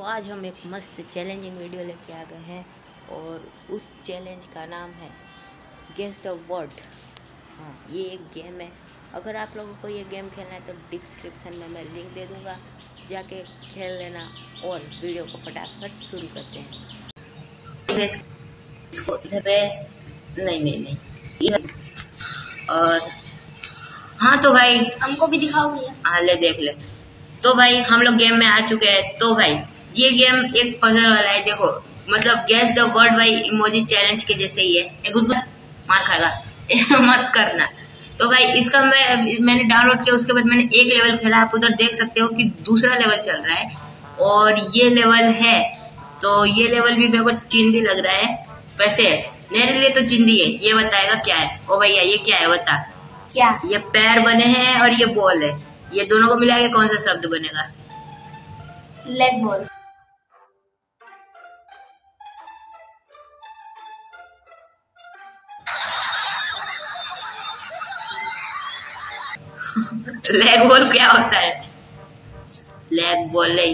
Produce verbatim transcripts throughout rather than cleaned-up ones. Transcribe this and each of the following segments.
आज हम एक मस्त चैलेंजिंग वीडियो लेके आ गए हैं और उस चैलेंज का नाम है गेस द वर्ड। हाँ, ये एक गेम है। अगर आप लोगों को ये गेम खेलना है तो डिस्क्रिप्शन में मैं लिंक दे दूँगा, जाके खेल लेना। और वीडियो को फटाफट शुरू करते हैं। इसको इधर पे नहीं नहीं नहीं इधर। और हाँ तो भाई हमको भी दिखाओ भैया। हाँ ले देख ले। तो भाई हम लोग गेम में आ चुके हैं। तो भाई ये गेम एक पजल वाला है। देखो मतलब गेस द वर्ड भाई इमोजी चैलेंज के जैसे ही है। एक मार खाएगा मत करना। तो भाई इसका मैं मैंने डाउनलोड किया, उसके बाद मैंने एक लेवल खेला। आप उधर देख सकते हो कि दूसरा लेवल चल रहा है और ये लेवल है। तो ये लेवल भी मेरे को चिंदी लग रहा है। वैसे मेरे लिए तो चिंदी है। ये बताएगा क्या है। ओ भैया ये क्या है बता। क्या? ये पैर बने हैं और ये बॉल है। ये दोनों को मिला के कौन सा शब्द बनेगा? Leg ball. लेग बॉल क्या होता है? लेग बॉल नहीं,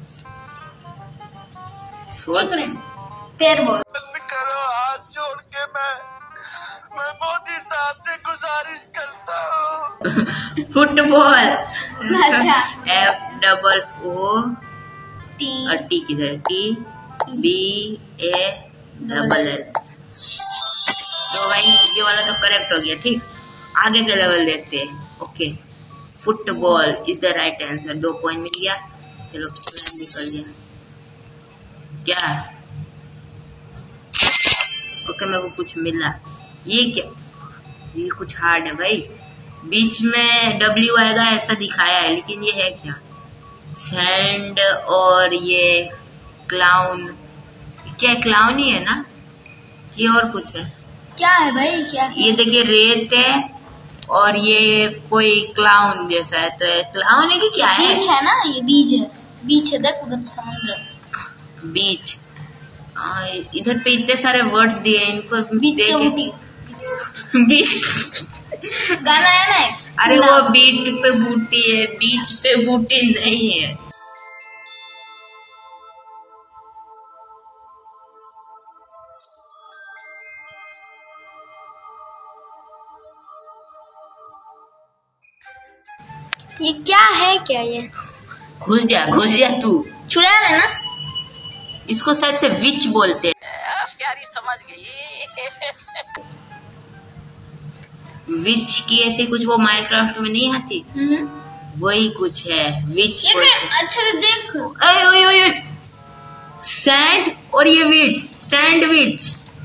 पैर बॉल। करो हाथ जोड़ के मैं मैं मोदी साहब से गुजारिश करता हूँ। फुटबॉल। अच्छा। एफ डबल ओ टी और टी किधर? T B A double L. तो भाई ये वाला तो करेक्ट हो गया। ठीक, आगे के लेवल देखते हैं। Okay, football is the right answer. दो पॉइंट मिल गया। चलो निकल गया क्या? ओके मेरे को कुछ मिला। ये क्या? ये कुछ हार्ड है भाई। बीच में डब्ल्यू आएगा ऐसा दिखाया है, लेकिन ये है क्या? सैंड और ये क्लाउन। क्या क्लाउन ही है ना? ये और कुछ है क्या है भाई? क्या है? ये देखिए रेत है और ये कोई क्लाउन जैसा है। तो क्लाउन है कि क्या है? बीच है ना, ये बीच है। बीच है, देख उधर समुद्र। बीच। आ, इधर पे इतने सारे वर्ड्स दिए इनको देखे। बीच गाना है ना? अरे वो बीट पे बूटी है, बीच पे बूटी नहीं है। ये क्या है? क्या ये? घुस जा घुस जा तू। चुड़ैल है ना? इसको शायद से विच बोलते हैं। प्यारी समझ गई। विच की ऐसी कुछ वो माइनक्राफ्ट में नहीं आती, वही कुछ है विच। अच्छा देख, ओए ओए ओए सैंड और ये which, sandwich.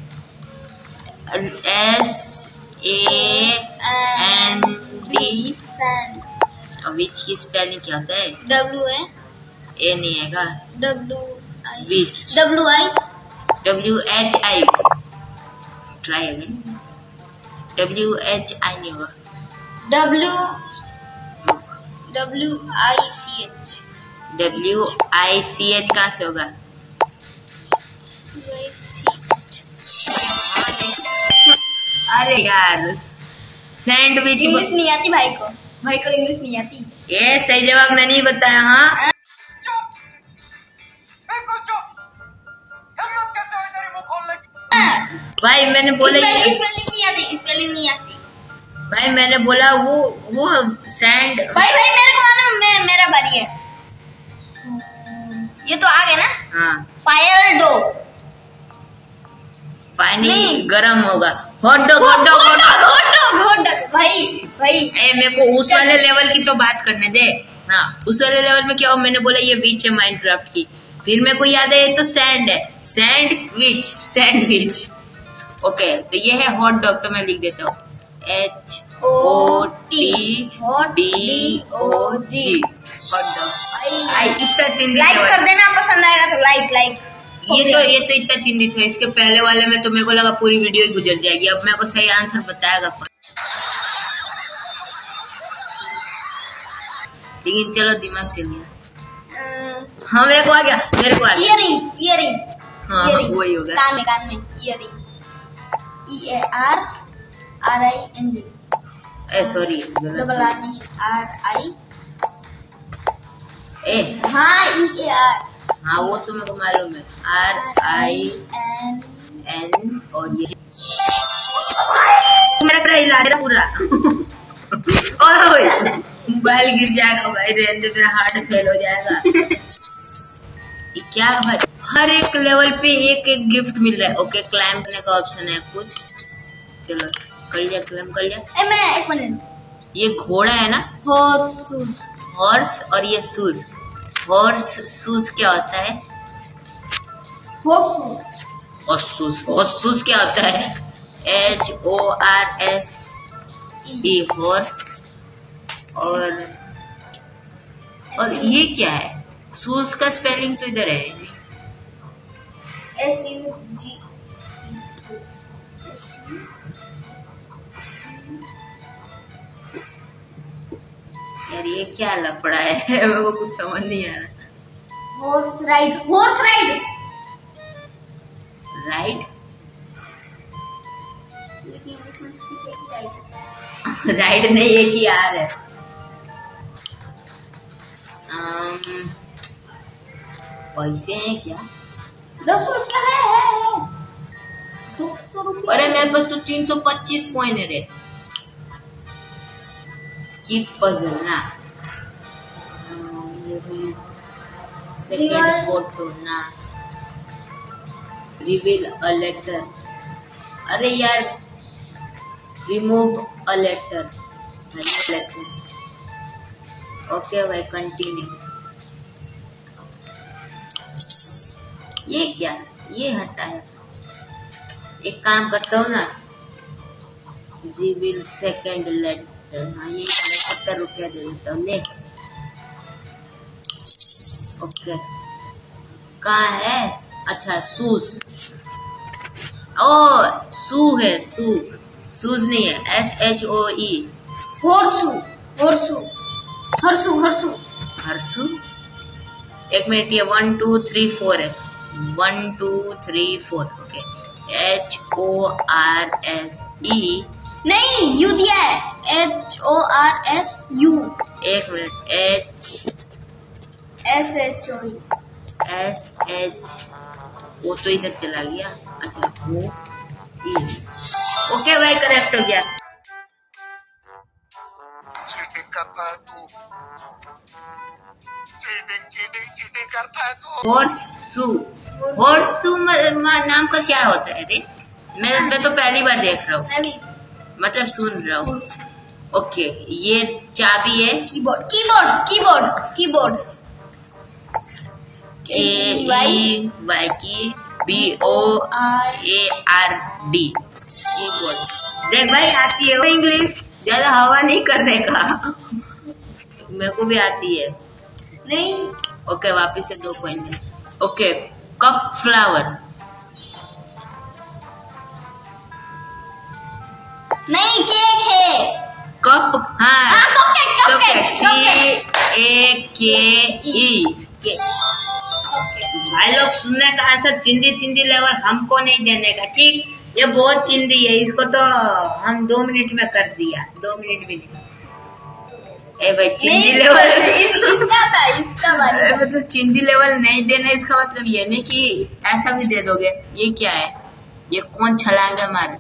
S A N D sand. और विच की स्पेलिंग क्या होता है? डब्ल्यू है। ए नहीं है W I. Which. W I. W H I. Try again. W H I नहीं होगा। W W I C H. W I C H कहाँ से होगा? अरे यार सैंडविच। इंग्लिश नहीं आती भाई को। भाई को इंग्लिश नहीं आती। ये सही जवाब मैंने ही बताया। हाँ भाई मैंने बोला ये स्पेलिंग नहीं आती। स्पेलिंग नहीं आती भाई। मैंने बोला वो वो सैंड। भाई भाई मेरे को मालूम, मैं मेरा बारी है। ये तो आ गया ना? हाँ फायर डो। पानी गरम होगा। Hot dog hot dog hot dog hot dog hot dog. भाई भाई ए मेरे को उस वाले लेवल की तो बात करने दे। हाँ उस वाले लेवल में क्या हो? मैंने बोला ये बीच है माइनक्राफ्ट की। फिर मेरे को याद है तो सैंड है। Sandwich sandwich. ओके तो ये है हॉट डॉग। तो मैं लिख देता हूँ H O T D O G hot dog. भाई इतना चिंदी। लाइक कर देना, पसंद आएगा तो लाइक लाइक। ये तो ये तो इतना चिंतित है। इसके पहले वाले में तो मेरे को लगा पूरी वीडियो ही गुजर जाएगी। अब मेरे को सही आंसर बताएगा कौन। लेकिन चलो दिमाग चल गया। हाँ मेरे को आ गया, मेरे को आ गया। Earring earring. हाँ वही होगा। कान में कान में earring. E A R R I N G. A sorry double R D R I A. हाँ ई ए आर हाँ वो तो मेरे को मालूम है। आर आई एन और ये मेरा पूरा हिला रहा पूरा। ओए मोबाइल गिर जाएगा भाई, रहने दे, मेरा हार्ट फेल हो जाएगा। ये क्या भाई, हर एक लेवल पे एक एक गिफ्ट मिल रहा है। ओके क्लाइम करने का ऑप्शन है कुछ, चलो कर लिया, क्लाइम कर लिया। ए मैं एक मिनट, ये घोड़ा है ना, हॉर्स हॉर्स, और ये शूज। हॉर्स शूज क्या होता है? हॉर्स और शूज, और शूज क्या होता है? H O R S E, horse. और और ये क्या है? शूज का स्पेलिंग तो इधर है। S U G. यार ये क्या लफड़ा है? मेरे को कुछ समझ नहीं आ रहा। Horse ride, horse ride ride लेकिन इसमें सिर्फ एक राइड। राइड नहीं, एक ही आर है। um, पैसे हैं क्या? दस रुपया है, है, है। दो सौ रुपया। अरे मेरे पास तो तीन सौ पच्चीस कॉइन है रे। स्किप पजल ना, सेकंड फोटो ना, रिवील अ लेटर। अरे यार रिमूव अ लेटर। ओके भाई कंटिन्यू। ये क्या, ये हटा है। एक काम करता हूँ ना, रिवील सेकंड लेटर। हाँ ये सत्तर रुपया दे देता हूँ, ले। ओके कहाँ है? अच्छा शूज। ओ सू है, सू, शूज नहीं है, एस एच ओ ई। हॉर्सू, हॉर्सू, हर्सू, हर्सू, हर्सू। एक मिनट, ये वन टू थ्री फोर है। One two three four. Okay H O R S E. नहीं यू दिया है, H O R S U. एक मिनट, H S H O S H, वो तो इधर चला गया। अच्छा ओ ई। ओके भाई करेक्ट हो गया। चीटिंग करता है तू, चीटिंग चीटिंग चीटिंग करता है तू। हॉर्सू, हॉर्सू नाम का क्या होता है रे? मैं मैं तो पहली बार देख रहा हूँ, मैं भी। मतलब सुन रहा हूँ। ओके ये चाबी है। Keyboard, keyboard, keyboard, keyboard. A E Y key B O A R D, keyboard. देख भाई आती है इंग्लिश, ज्यादा हवा नहीं करने का। मेरे को भी आती है। नहीं ओके वापिस से दो कॉइन। Okay cup flower. नहीं केक है। कप, हाँ हाँ, कपकेक, कपकेक, सी ए के ई। भाई लोग सुनने का ऐसा चिंदी चिंदी लेवल हमको नहीं देने का, ठीक? ये बहुत चिंदी है, इसको तो हम दो मिनट में कर दिया, दो मिनट भी नहीं। ए भाई चिंदी लेवल इसका था, इसका वाला। मतलब चिंदी लेवल नहीं देना, इसका मतलब ये नहीं कि ऐसा भी दे दोगे। ये क्या है? ये कौन छलांगा मार?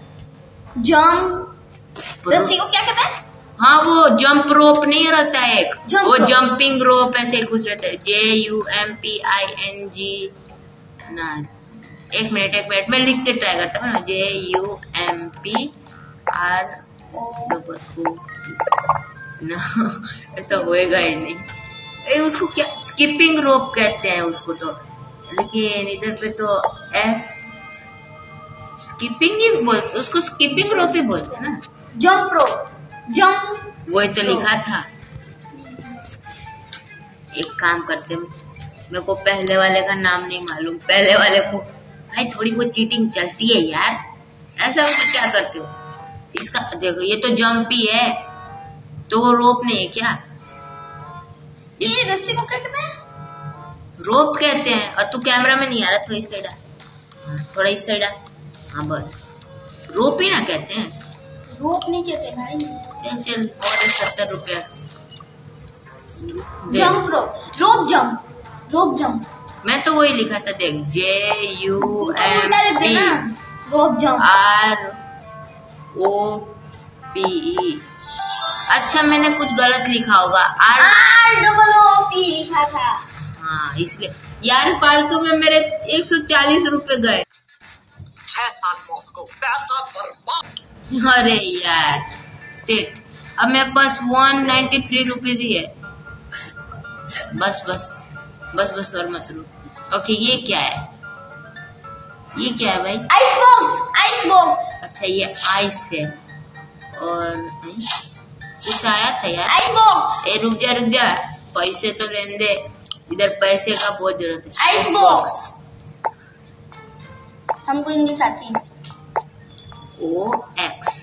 जंप, रस्सी को क्या कहते हैं? हाँ वो जंप रोप नहीं रहता है एक, Jump वो rope। जंपिंग रोप ऐसे कुछ रहता है। J U M P I N G ना, एक मिनट एक मिनट मैं लिखते ट्राई करता हूँ ना। J U M P R O ना, ऐसा होएगा ही नहीं। ए, उसको क्या स्किपिंग रोप कहते हैं उसको तो, लेकिन इधर पे तो एस स्किपिंग ही बोलते, उसको स्किपिंग रोप ही बोलते हैं ना। Jump rope, jump. वही तो लिखा था। एक काम करते हैं, मेरे को पहले वाले का नाम नहीं मालूम। पहले वाले को भाई थोड़ी बहुत चीटिंग चलती है यार, ऐसा तो क्या करते हो? इसका देखो ये तो जंप ही है, तो वो रोप नहीं है क्या? ये रस्सी को क्या कहते हैं? रोप कहते हैं। और तू कैमरा में नहीं आ रहा, थोड़ा इस साइड आ, थोड़ा इस साइड आ। हाँ बस रोप ही ना कहते हैं। रोप नहीं कहते भाई। चल चल और सत्तर रुपया। Jump rope, rope jump, rope jump. मैं तो वही लिखा था देख, J U M P rope jump R O P E. अच्छा मैंने कुछ गलत लिखा होगा, R R double O P लिखा था। हाँ इसलिए यार फालतू में मेरे एक सौ चालीस रुपए गए। छह साल मॉस्को पैसा बर्बाद। अरे यार सेट, अब मेरे पास वन नाइन्टी थ्री रुपीज ही है। बस बस बस बस और मत रो। ओके ये क्या है, ये क्या है भाई? आइस बॉक्स, आइस बॉक्स, अच्छा ये आइस है। और नहीं? कुछ आया था यार। आइस बॉक्स, ए रुक जा रुक जा, पैसे तो लेने दे, इधर पैसे का बहुत जरूरत है। आइस बॉक्स हमको इंग्लिश आती है। O X.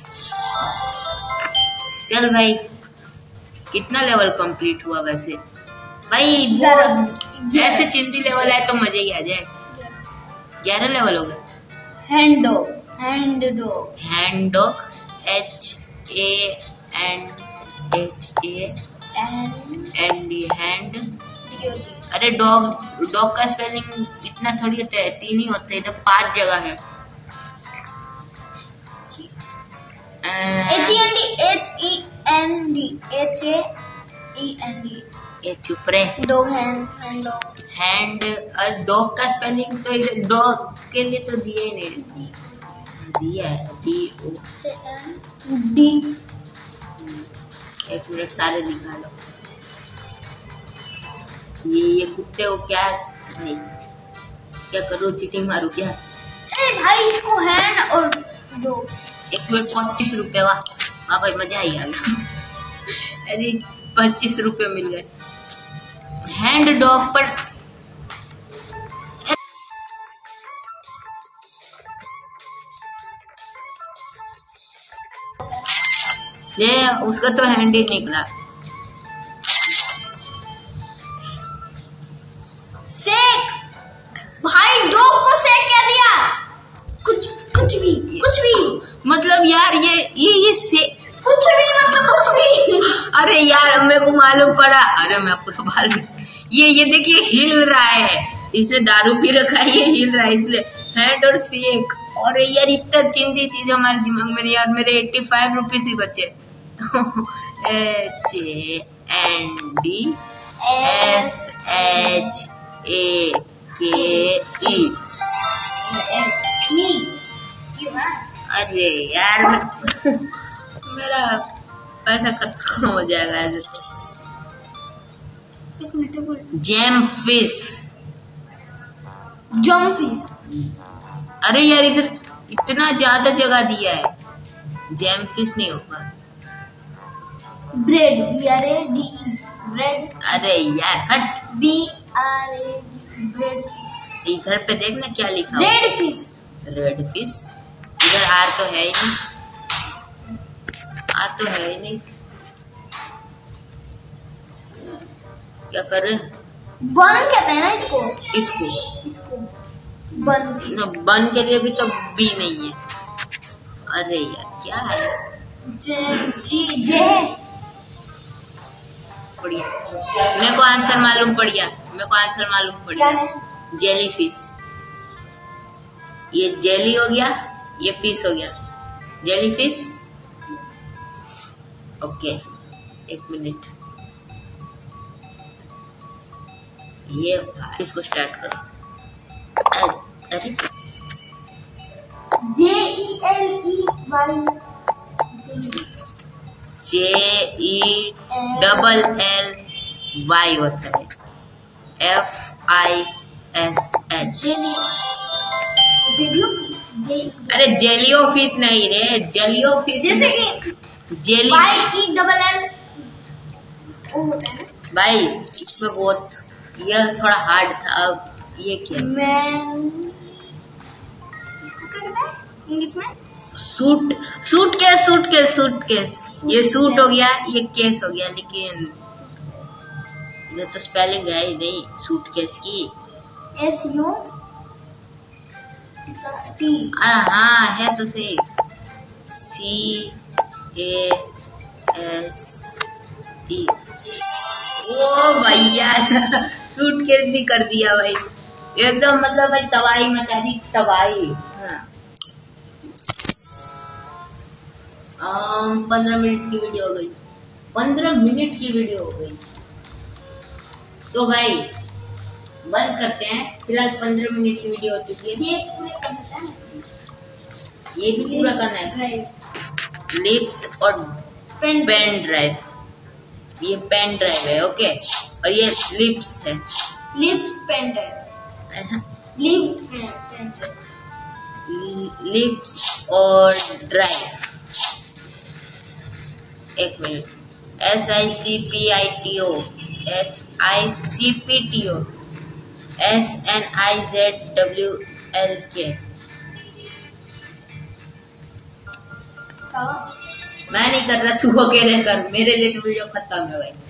चल भाई कितना लेवल कंप्लीट हुआ वैसे भाई? वो ऐसे चिंदी लेवल है तो मजे ही आ जाए। ग्यारह लेवल हो गए। Hand dog, hand dog, hand dog, H A N H A N D hand. अरे डॉग, डॉग का स्पेलिंग इतना थोड़ी होता है, तीन ही होते हैं, इधर पांच जगह है। H E N D, H E N D, H A E N D. ये चुप रहे। Dog, hand, hand dog, hand. और डॉग का स्पेलिंग तो इधर डॉग के लिए तो दिया ही नहीं, दिया है डी ओ डी। एक मिनट सारे निकालो। ये ये कुत्ते को क्या नहीं, क्या करूँ, चीटिंग मारू क्या? अरे भाई इसको हैंड और दो। एक मिनट पच्चीस रुपए का। हाँ भाई मजा ही आ गया। अरे पच्चीस रुपए मिल गए हैंड डॉग पर। ये उसका तो हैंड ही निकला। सेक भाई, डॉग को सेक क्या दिया? कुछ कुछ भी, कुछ भी मतलब यार ये ये ये से कुछ भी मतलब कुछ भी। अरे यार मेरे को मालूम पड़ा। अरे मैं पूरा मालूम, ये ये देखिए हिल रहा है, इसने दारू पी रखा है, ये हिल रहा है इसलिए हैंड और सेक। और यार इतना चिंदी चीज हमारे दिमाग में नहीं यार। मेरे एट्टी फाइव रुपीज ही बचे। H N D S H A K E. अरे यार मेरा पैसा खत्म हो जाएगा ऐसे। Gem fish, jam fish. अरे यार इधर इतना ज्यादा जगह दिया है, जेम फिश नहीं होगा। Bread, B R A D E, bread. अरे यार हट, B R A D, bread. इधर पे देखना क्या लिखा है, रेड फिश, रेड फिश। इधर आर तो है ही नहीं, आर तो है ही नहीं। क्या कर रहे हैं? बन कहते हैं ना इसको, इसको इसको बन। न, बन के लिए भी तो बी नहीं है। अरे यार क्या है? जे जी जे बढ़िया, मेरे को आंसर मालूम पड़ गया, मेरे को आंसर मालूम पड़ क्या गया। है? Jelly fish. ये जेली हो गया, ये फिश हो गया, जेली फिश। ओके एक मिनट, ये इसको स्टार्ट करो। अरे J E L E Y, J E double L Y होता है, एफ आई एस एच। अरे जेलियो फिश नहीं रे, जेलियो फिश जैसे कि jelly Y E double L वो होता है ना भाई। इसमें बहुत ये थोड़ा हार्ड था। अब ये क्या? मैन, इसको क्या कहते हैं इंग्लिश में? Suit, suitcase, suitcase, suitcase. ये सूट हो गया, ये केस हो गया, लेकिन ये तो स्पेलिंग है ही नहीं सूट केस की। S U T. हाँ है तो सही, सी ए एस टी। ओ भैया सूटकेस भी कर दिया भाई। एकदम मतलब भाई तबाही मचा दी, तबाही। हाँ पंद्रह मिनट की वीडियो हो गई, पंद्रह मिनट की वीडियो हो गई। तो भाई बंद करते हैं, फिलहाल पंद्रह मिनट की वीडियो हो चुकी है। ये पूरे करना है, ये भी पूरा करना है। लिप्स और पेन पेन ड्राइव, ये पेन ड्राइव है ओके, और ये लिप्स है, lips pen drive, lips pen drive, lips और ड्राइव। एक minute, S I C P I T O, S I C P T O, S N I Z W L K. मैं नहीं कर रहा, तू अकेले कर, मेरे लिए तो वीडियो खत्म है भाई।